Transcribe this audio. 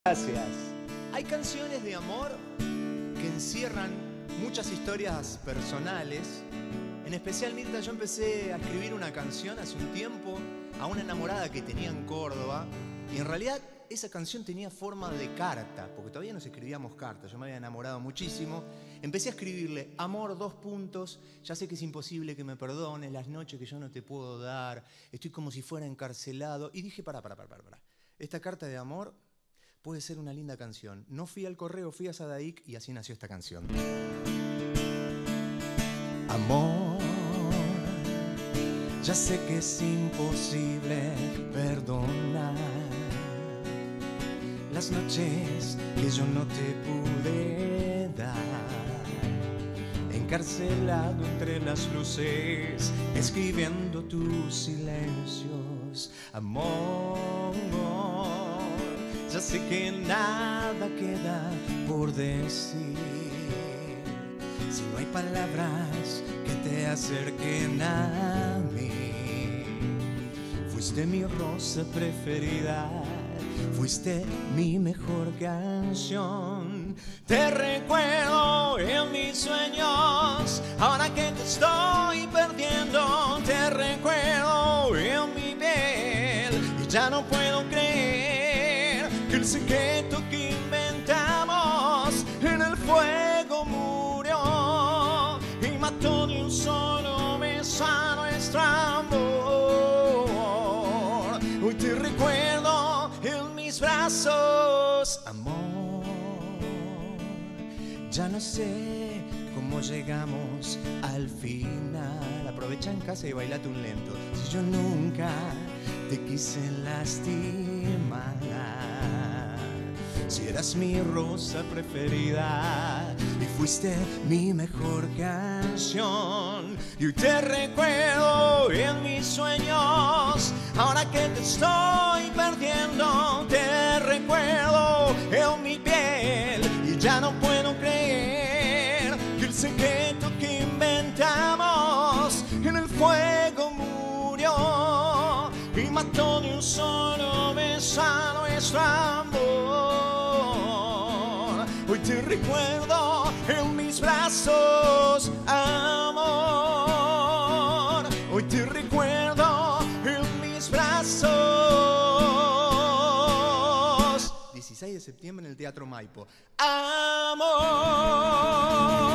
Gracias. Hay canciones de amor que encierran muchas historias personales. En especial, Mirta, yo empecé a escribir una canción hace un tiempo a una enamorada que tenía en Córdoba. Y en realidad esa canción tenía forma de carta, porque todavía nos escribíamos cartas. Yo me había enamorado muchísimo. Empecé a escribirle: amor, 2 puntos, ya sé que es imposible que me perdones, las noches que yo no te puedo dar, estoy como si fuera encarcelado. Y dije, para. Esta carta de amor puede ser una linda canción. No fui al correo, fui a Sadaic y así nació esta canción. Amor, ya sé que es imposible perdonar las noches que yo no te pude dar, encarcelado entre las luces, escribiendo tus silencios. Amor, ya sé que nada queda por decir, si no hay palabras que te acerquen a mí. Fuiste mi rosa preferida, fuiste mi mejor canción. Te recuerdo en mis sueños, ahora que te estoy perdiendo. Te recuerdo en mi piel y ya no puedo creer que el secreto que inventamos en el fuego murió y mató de un solo beso a nuestro amor. Hoy te recuerdo en mis brazos, amor. Ya no sé cómo llegamos al final. Aprovecha en casa y bailate un lento. Si yo nunca te quise lastimar, si eras mi rosa preferida y fuiste mi mejor canción. Y hoy te recuerdo en mis sueños, ahora que te estoy perdiendo. Te recuerdo en mi piel y ya no puedo creer que el secreto que inventamos en el fuego murió y mató de un solo beso a nuestro amor. Hoy te recuerdo en mis brazos, amor. Hoy te recuerdo en mis brazos. 16 de septiembre en el Teatro Maipo. Amor.